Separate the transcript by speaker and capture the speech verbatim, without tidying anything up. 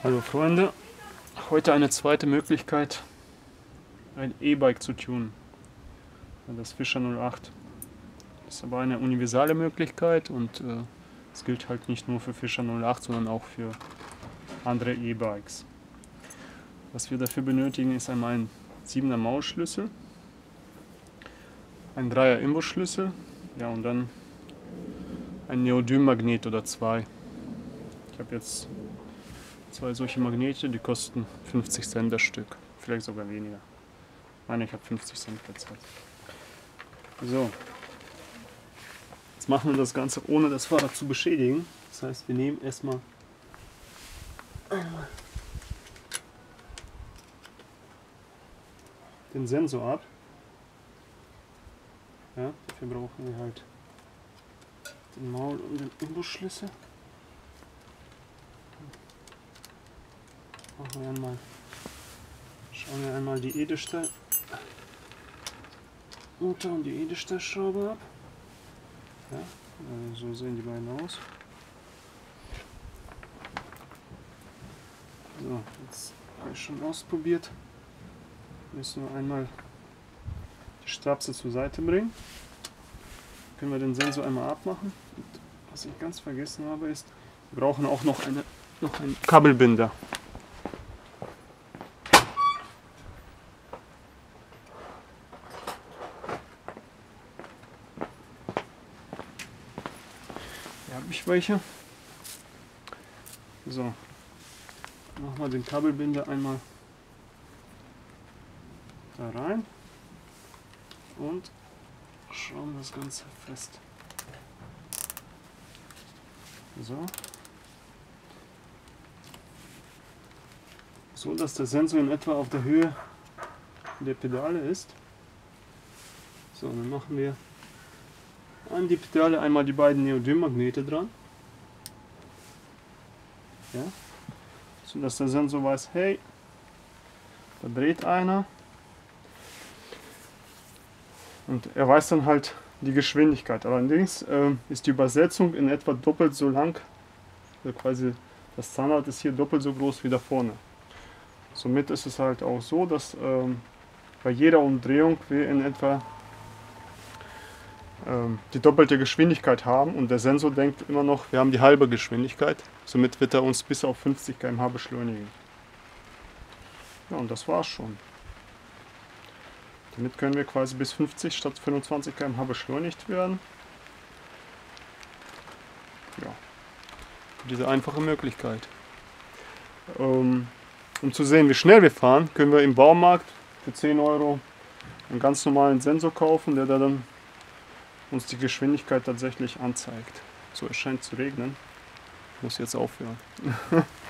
Speaker 1: Hallo Freunde, heute eine zweite Möglichkeit, ein E-Bike zu tunen. Das Fischer null acht. Das ist aber eine universale Möglichkeit und äh, es gilt halt nicht nur für Fischer null acht, sondern auch für andere E-Bikes. Was wir dafür benötigen, ist einmal ein siebener Mausschlüssel, ein dreier Imbusschlüssel, ja, und dann ein Neodym-Magnet oder zwei. Ich habe jetzt zwei solche Magnete, die kosten fünfzig Cent das Stück, vielleicht sogar weniger. Ich meine, ich habe fünfzig Cent bezahlt. So, jetzt machen wir das Ganze ohne das Fahrrad zu beschädigen. Das heißt, wir nehmen erstmal einmal den Sensor ab. Ja, dafür brauchen wir halt den Maul- und den Imbusschlüssel. Machen wir einmal, schauen wir einmal die Edelstahl Motor und die Edelstahlschraube ab. Ja, so sehen die beiden aus. So, jetzt habe ich schon ausprobiert. Müssen wir einmal die Strapse zur Seite bringen. Können wir den Sensor einmal abmachen. Und was ich ganz vergessen habe ist, wir brauchen auch noch, eine, noch einen Kabelbinder. Hier habe ich welche. So, machen wir den Kabelbinder einmal da rein und schrauben das Ganze fest. So. So, dass der Sensor in etwa auf der Höhe der Pedale ist. So, dann machen wir an die Pedale einmal die beiden Neodym-Magnete dran. Ja. So, dass der Sensor weiß, hey, da dreht einer. Und er weiß dann halt die Geschwindigkeit. Allerdings äh, ist die Übersetzung in etwa doppelt so lang. Also quasi das Zahnrad ist hier doppelt so groß wie da vorne. Somit ist es halt auch so, dass ähm, bei jeder Umdrehung wir in etwa ähm, die doppelte Geschwindigkeit haben und der Sensor denkt immer noch, wir haben die halbe Geschwindigkeit. Somit wird er uns bis auf fünfzig Kilometer pro Stunde beschleunigen. Ja, und das war's schon. Damit können wir quasi bis fünfzig statt fünfundzwanzig Kilometer pro Stunde beschleunigt werden. Ja, diese einfache Möglichkeit. Ähm, um zu sehen, wie schnell wir fahren, können wir im Baumarkt für zehn Euro einen ganz normalen Sensor kaufen, der dann uns die Geschwindigkeit tatsächlich anzeigt. So, es scheint zu regnen. Ich muss jetzt aufhören.